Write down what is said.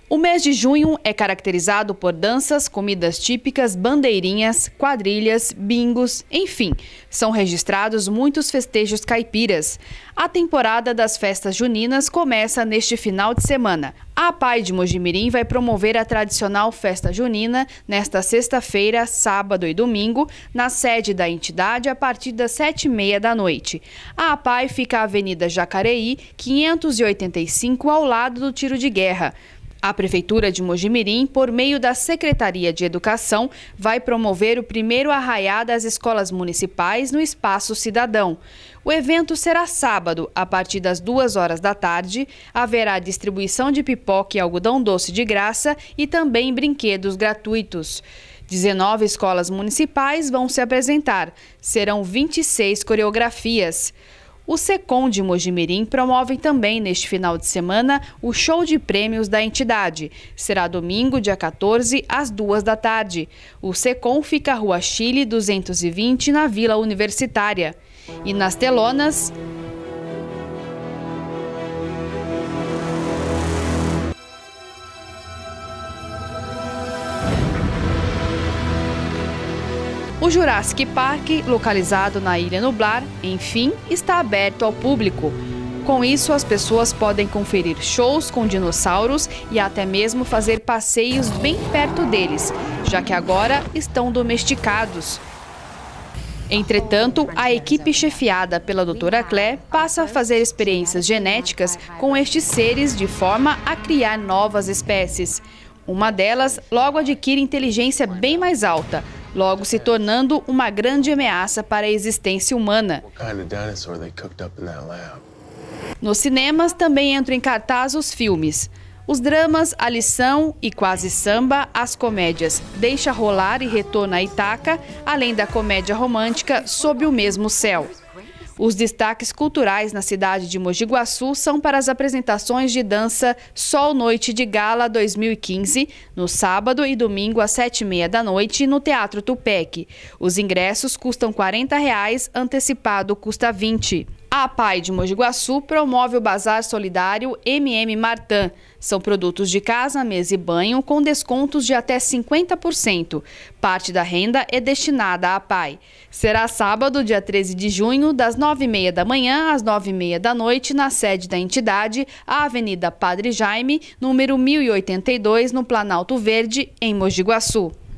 O mês de junho é caracterizado por danças, comidas típicas, bandeirinhas, quadrilhas, bingos, enfim, são registrados muitos festejos caipiras. A temporada das festas juninas começa neste final de semana. A APAI de Mojimirim vai promover a tradicional festa junina nesta sexta-feira, sábado e domingo, na sede da entidade a partir das 7h30 da noite. A APAI fica à Avenida Jacareí, 585, ao lado do Tiro de Guerra. A Prefeitura de Mojimirim, por meio da Secretaria de Educação, vai promover o primeiro arraiá das escolas municipais no Espaço Cidadão. O evento será sábado, a partir das 2h da tarde. Haverá distribuição de pipoca e algodão doce de graça e também brinquedos gratuitos. 19 escolas municipais vão se apresentar. Serão 26 coreografias. O SECOM de Mojimirim promove também neste final de semana o show de prêmios da entidade. Será domingo, dia 14, às 2h da tarde. O SECOM fica à Rua Chile 220, na Vila Universitária. E nas telonas... O Jurassic Park, localizado na Ilha Nublar, enfim, está aberto ao público. Com isso, as pessoas podem conferir shows com dinossauros e até mesmo fazer passeios bem perto deles, já que agora estão domesticados. Entretanto, a equipe chefiada pela doutora Clé passa a fazer experiências genéticas com estes seres de forma a criar novas espécies. Uma delas logo adquire inteligência bem mais alta, logo se tornando uma grande ameaça para a existência humana. Nos cinemas também entram em cartaz os filmes. Os dramas A Lição e Quase Samba, as comédias Deixa Rolar e Retorno a Itaca, além da comédia romântica Sob o Mesmo Céu. Os destaques culturais na cidade de Mogi Guaçu são para as apresentações de dança Sol Noite de Gala 2015, no sábado e domingo às 7h30 da noite, no Teatro Tupec. Os ingressos custam R$ 40, antecipado custa R$ 20. A APAI de Mogi Guaçu promove o Bazar Solidário MM Martã. São produtos de casa, mesa e banho com descontos de até 50%. Parte da renda é destinada à APAI. Será sábado, dia 13 de junho, das 9h30 da manhã às 9h30 da noite, na sede da entidade, a Avenida Padre Jaime, número 1082, no Planalto Verde, em Mogi Guaçu.